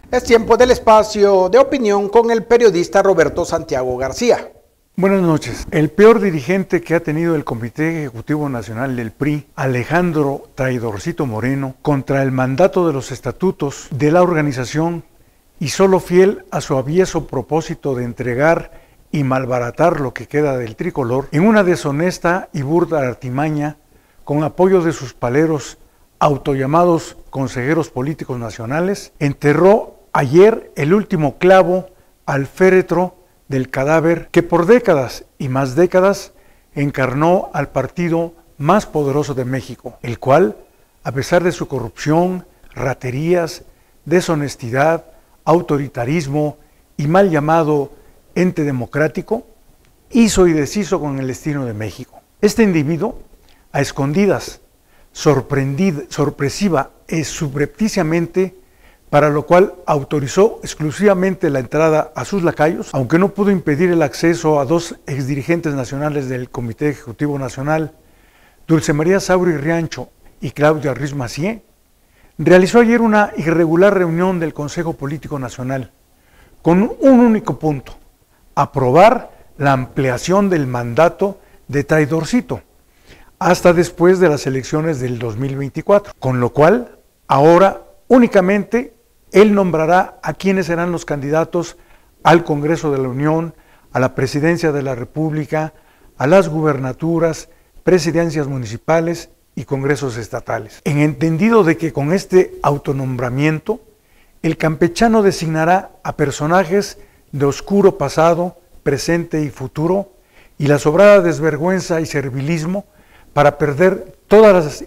Es tiempo del espacio de opinión con el periodista Roberto Santiago García. Buenas noches. El peor dirigente que ha tenido el Comité Ejecutivo Nacional del PRI, Alejandro Traidorcito Moreno, contra el mandato de los estatutos de la organización y solo fiel a su avieso propósito de entregar y malbaratar lo que queda del tricolor, en una deshonesta y burda artimaña, con apoyo de sus paleros autollamados consejeros políticos nacionales, enterró ayer el último clavo al féretro del cadáver que por décadas y más décadas encarnó al partido más poderoso de México, el cual, a pesar de su corrupción, raterías, deshonestidad, autoritarismo y mal llamado ente democrático, hizo y deshizo con el destino de México. Este individuo, a escondidas, sorpresiva y subrepticiamente, para lo cual autorizó exclusivamente la entrada a sus lacayos, aunque no pudo impedir el acceso a dos exdirigentes nacionales del Comité Ejecutivo Nacional, Dulce María Sauri Riancho y Claudia Ruiz Massieu, realizó ayer una irregular reunión del Consejo Político Nacional, con un único punto: aprobar la ampliación del mandato de Traidorcito hasta después de las elecciones del 2024, con lo cual ahora únicamente él nombrará a quienes serán los candidatos al Congreso de la Unión, a la Presidencia de la República, a las gubernaturas, presidencias municipales y congresos estatales. En entendido de que con este autonombramiento, el campechano designará a personajes de oscuro pasado, presente y futuro, y la sobrada desvergüenza y servilismo para perder todas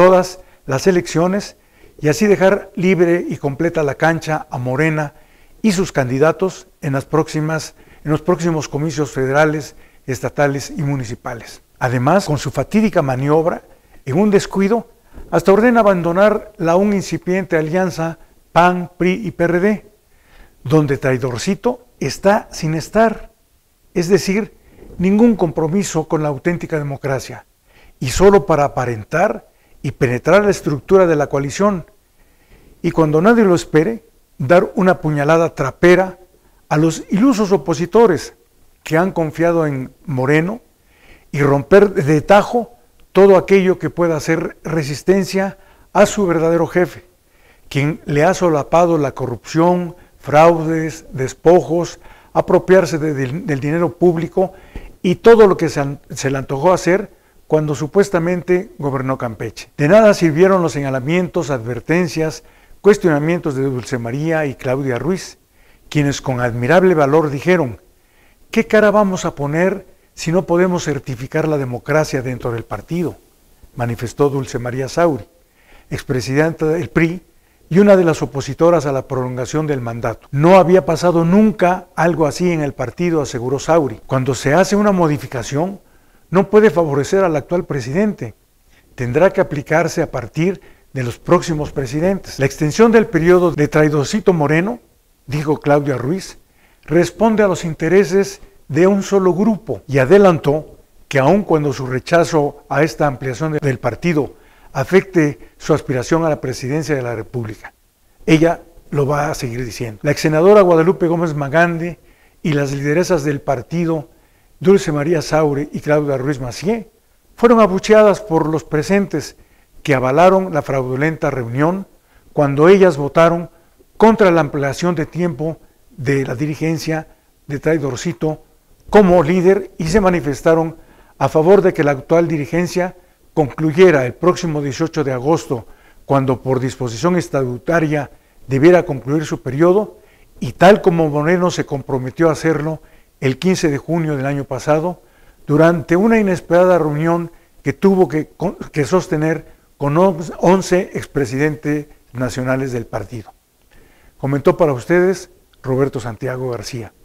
las elecciones y así dejar libre y completa la cancha a Morena y sus candidatos en los próximos comicios federales, estatales y municipales. Además, con su fatídica maniobra, en un descuido, hasta ordena abandonar la aún incipiente alianza PAN, PRI y PRD, donde Traidorcito está sin estar, es decir, ningún compromiso con la auténtica democracia, y solo para aparentar y penetrar la estructura de la coalición, y cuando nadie lo espere, dar una puñalada trapera a los ilusos opositores que han confiado en Moreno y romper de tajo todo aquello que pueda hacer resistencia a su verdadero jefe, quien le ha solapado la corrupción, fraudes, despojos, apropiarse del dinero público y todo lo que se le antojó hacer cuando supuestamente gobernó Campeche. De nada sirvieron los señalamientos, advertencias, cuestionamientos de Dulce María y Claudia Ruiz, quienes con admirable valor dijeron: ¿qué cara vamos a poner si no podemos certificar la democracia dentro del partido?, manifestó Dulce María Sauri, expresidenta del PRI y una de las opositoras a la prolongación del mandato. No había pasado nunca algo así en el partido, aseguró Sauri. Cuando se hace una modificación, no puede favorecer al actual presidente. Tendrá que aplicarse a partir de los próximos presidentes. La extensión del periodo de Traidorcito Moreno, dijo Claudia Ruiz, responde a los intereses de un solo grupo y adelantó que aun cuando su rechazo a esta ampliación del partido afecte su aspiración a la presidencia de la República, ella lo va a seguir diciendo. La exsenadora Guadalupe Gómez Magande y las lideresas del partido, Dulce María Sauri y Claudia Ruiz Massieu, fueron abucheadas por los presentes que avalaron la fraudulenta reunión cuando ellas votaron contra la ampliación de tiempo de la dirigencia de Traidorcito como líder y se manifestaron a favor de que la actual dirigencia concluyera el próximo 18 de agosto, cuando por disposición estatutaria debiera concluir su periodo, y tal como Moreno se comprometió a hacerlo el 15 de junio del año pasado, durante una inesperada reunión que tuvo que sostener con 11 expresidentes nacionales del partido. Comentó para ustedes Roberto Santiago García.